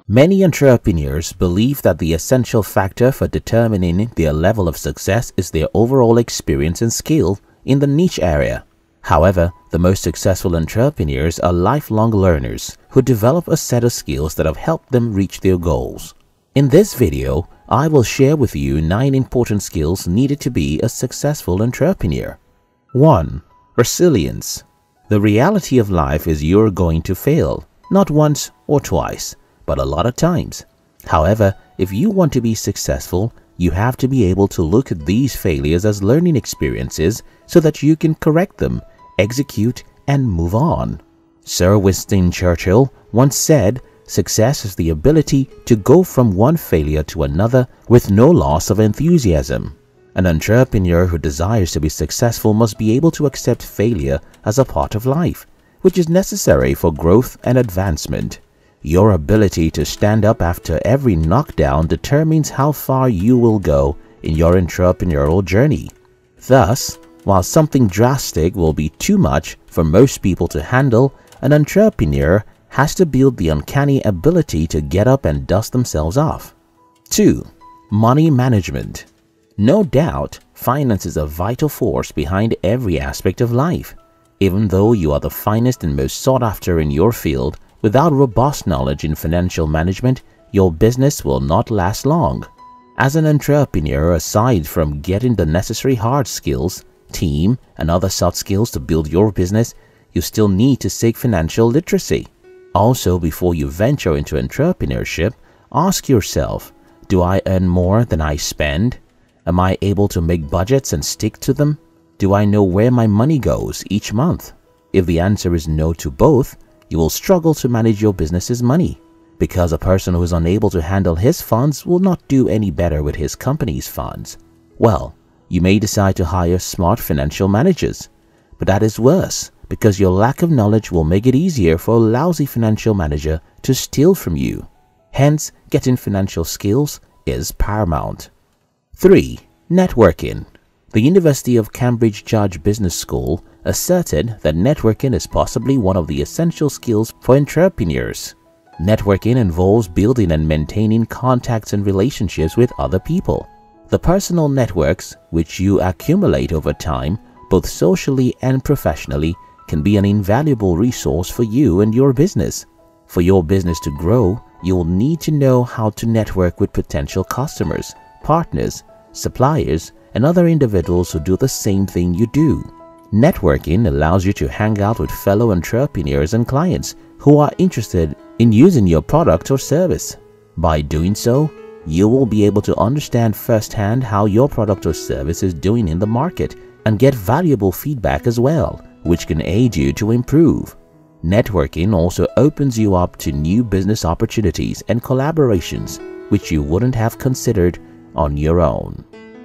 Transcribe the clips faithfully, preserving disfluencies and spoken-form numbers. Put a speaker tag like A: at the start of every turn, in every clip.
A: Many entrepreneurs believe that the essential factor for determining their level of success is their overall experience and skill in the niche area. However, the most successful entrepreneurs are lifelong learners who develop a set of skills that have helped them reach their goals. In this video, I will share with you nine important skills needed to be a successful entrepreneur. one. Resilience. The reality of life is you're going to fail, not once or twice, but a lot of times. However, if you want to be successful, you have to be able to look at these failures as learning experiences so that you can correct them, execute, and move on. Sir Winston Churchill once said, "Success is the ability to go from one failure to another with no loss of enthusiasm." An entrepreneur who desires to be successful must be able to accept failure as a part of life, which is necessary for growth and advancement. Your ability to stand up after every knockdown determines how far you will go in your entrepreneurial journey. Thus, while something drastic will be too much for most people to handle, an entrepreneur has to build the uncanny ability to get up and dust themselves off. two. Money management. No doubt, finance is a vital force behind every aspect of life. Even though you are the finest and most sought after in your field, without robust knowledge in financial management, your business will not last long. As an entrepreneur, aside from getting the necessary hard skills, team, and other soft skills to build your business, you still need to seek financial literacy. Also, before you venture into entrepreneurship, ask yourself, do I earn more than I spend? Am I able to make budgets and stick to them? Do I know where my money goes each month? If the answer is no to both, you will struggle to manage your business's money, because a person who is unable to handle his funds will not do any better with his company's funds. Well, you may decide to hire smart financial managers, but that is worse, because your lack of knowledge will make it easier for a lousy financial manager to steal from you. Hence, getting financial skills is paramount. three. Networking. The University of Cambridge Judge Business School asserted that networking is possibly one of the essential skills for entrepreneurs. Networking involves building and maintaining contacts and relationships with other people. The personal networks which you accumulate over time, both socially and professionally, can be an invaluable resource for you and your business. For your business to grow, you will need to know how to network with potential customers, partners, suppliers, and other individuals who do the same thing you do. Networking allows you to hang out with fellow entrepreneurs and clients who are interested in using your product or service. By doing so, you will be able to understand firsthand how your product or service is doing in the market and get valuable feedback as well, which can aid you to improve. Networking also opens you up to new business opportunities and collaborations which you wouldn't have considered on your own.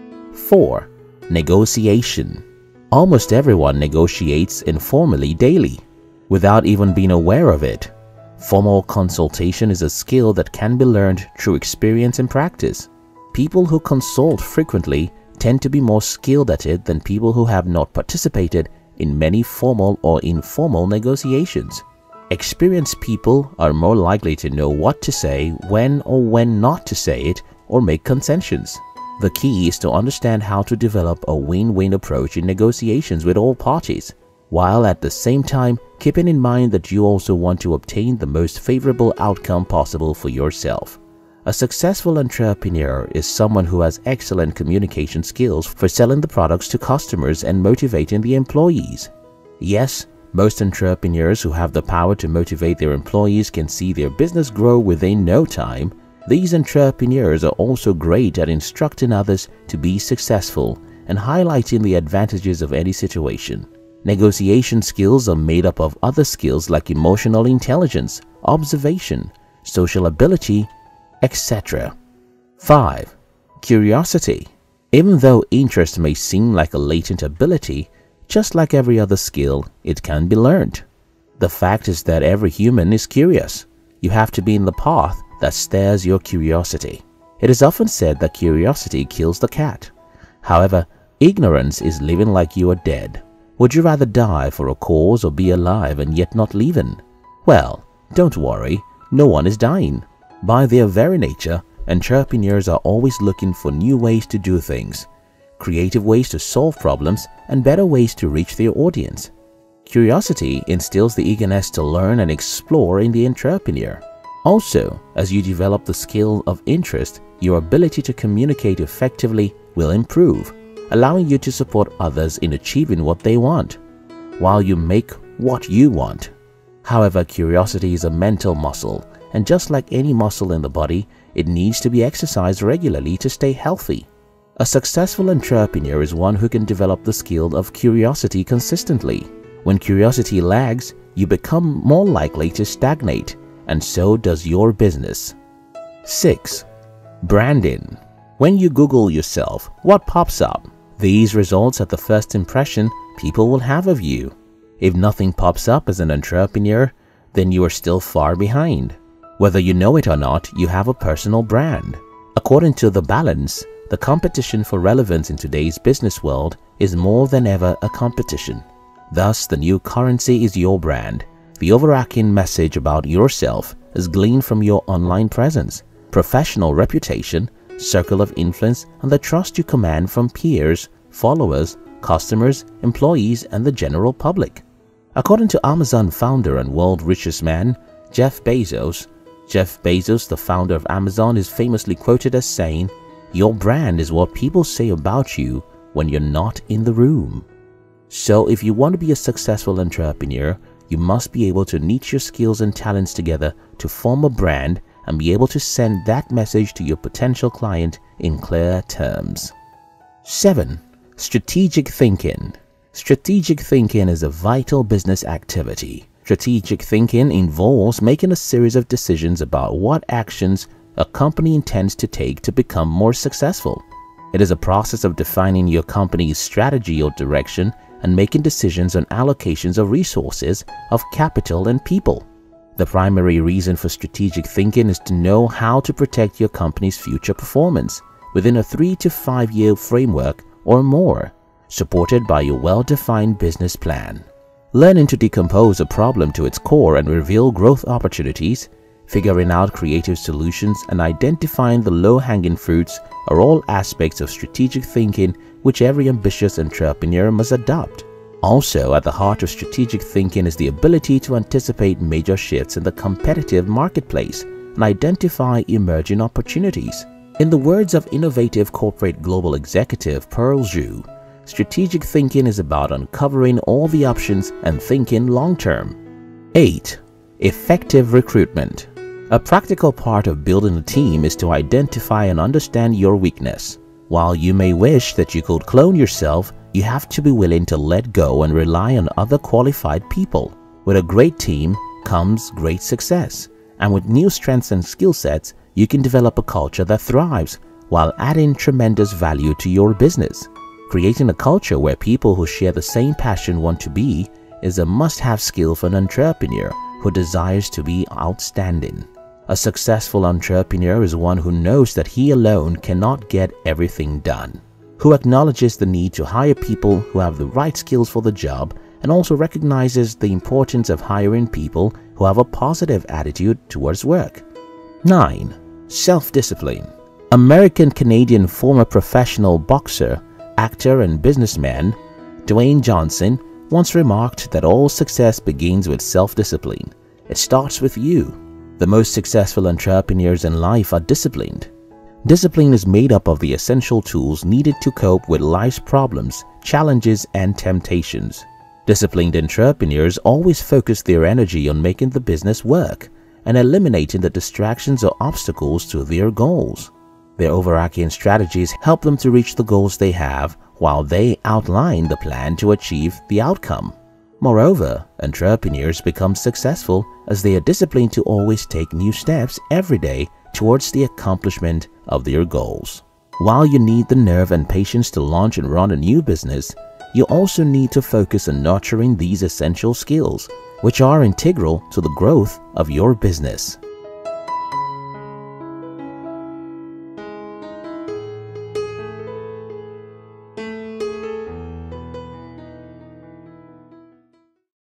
A: four. Negotiation. Almost everyone negotiates informally daily, without even being aware of it. Formal consultation is a skill that can be learned through experience and practice. People who consult frequently tend to be more skilled at it than people who have not participated in many formal or informal negotiations. Experienced people are more likely to know what to say, when or when not to say it, or make concessions. The key is to understand how to develop a win-win approach in negotiations with all parties, while at the same time keeping in mind that you also want to obtain the most favorable outcome possible for yourself. A successful entrepreneur is someone who has excellent communication skills for selling the products to customers and motivating the employees. Yes, most entrepreneurs who have the power to motivate their employees can see their business grow within no time. These entrepreneurs are also great at instructing others to be successful and highlighting the advantages of any situation. Negotiation skills are made up of other skills like emotional intelligence, observation, social ability, et cetera. five. Curiosity. Even though interest may seem like a latent ability, just like every other skill, it can be learned. The fact is that every human is curious. You have to be in the path that stirs your curiosity. It is often said that curiosity kills the cat. However, ignorance is living like you are dead. Would you rather die for a cause or be alive and yet not living? Well, don't worry, no one is dying. By their very nature, entrepreneurs are always looking for new ways to do things, creative ways to solve problems, and better ways to reach their audience. Curiosity instills the eagerness to learn and explore in the entrepreneur. Also, as you develop the skill of interest, your ability to communicate effectively will improve, allowing you to support others in achieving what they want, while you make what you want. However, curiosity is a mental muscle, and just like any muscle in the body, it needs to be exercised regularly to stay healthy. A successful entrepreneur is one who can develop the skill of curiosity consistently. When curiosity lags, you become more likely to stagnate, and so does your business. six. Branding. When you Google yourself, what pops up? These results are the first impression people will have of you. If nothing pops up as an entrepreneur, then you are still far behind. Whether you know it or not, you have a personal brand. According to The Balance, the competition for relevance in today's business world is more than ever a competition. Thus, the new currency is your brand. The overarching message about yourself is gleaned from your online presence, professional reputation, circle of influence, and the trust you command from peers, followers, customers, employees, and the general public. According to Amazon founder and world richest man, Jeff Bezos, Jeff Bezos, the founder of Amazon, is famously quoted as saying, "Your brand is what people say about you when you're not in the room." So if you want to be a successful entrepreneur, you must be able to niche your skills and talents together to form a brand and be able to send that message to your potential client in clear terms. seven. Strategic thinking. Strategic thinking is a vital business activity. Strategic thinking involves making a series of decisions about what actions a company intends to take to become more successful. It is a process of defining your company's strategy or direction and making decisions on allocations of resources, of capital and people. The primary reason for strategic thinking is to know how to protect your company's future performance within a three to five year framework or more, supported by your well-defined business plan. Learning to decompose a problem to its core and reveal growth opportunities, figuring out creative solutions, and identifying the low-hanging fruits are all aspects of strategic thinking which every ambitious entrepreneur must adopt. Also, at the heart of strategic thinking is the ability to anticipate major shifts in the competitive marketplace and identify emerging opportunities. In the words of innovative corporate global executive Pearl Zhu, strategic thinking is about uncovering all the options and thinking long-term. eight. Effective recruitment. A practical part of building a team is to identify and understand your weakness. While you may wish that you could clone yourself, you have to be willing to let go and rely on other qualified people. With a great team comes great success, and with new strengths and skill sets, you can develop a culture that thrives while adding tremendous value to your business. Creating a culture where people who share the same passion want to be is a must-have skill for an entrepreneur who desires to be outstanding. A successful entrepreneur is one who knows that he alone cannot get everything done, who acknowledges the need to hire people who have the right skills for the job, and also recognizes the importance of hiring people who have a positive attitude towards work. nine. Self-discipline. American-Canadian former professional boxer, actor and businessman Dwayne Johnson once remarked that all success begins with self-discipline. It starts with you. The most successful entrepreneurs in life are disciplined. Discipline is made up of the essential tools needed to cope with life's problems, challenges, and temptations. Disciplined entrepreneurs always focus their energy on making the business work and eliminating the distractions or obstacles to their goals. Their overarching strategies help them to reach the goals they have while they outline the plan to achieve the outcome. Moreover, entrepreneurs become successful as they are disciplined to always take new steps every day towards the accomplishment of their goals. While you need the nerve and patience to launch and run a new business, you also need to focus on nurturing these essential skills, which are integral to the growth of your business.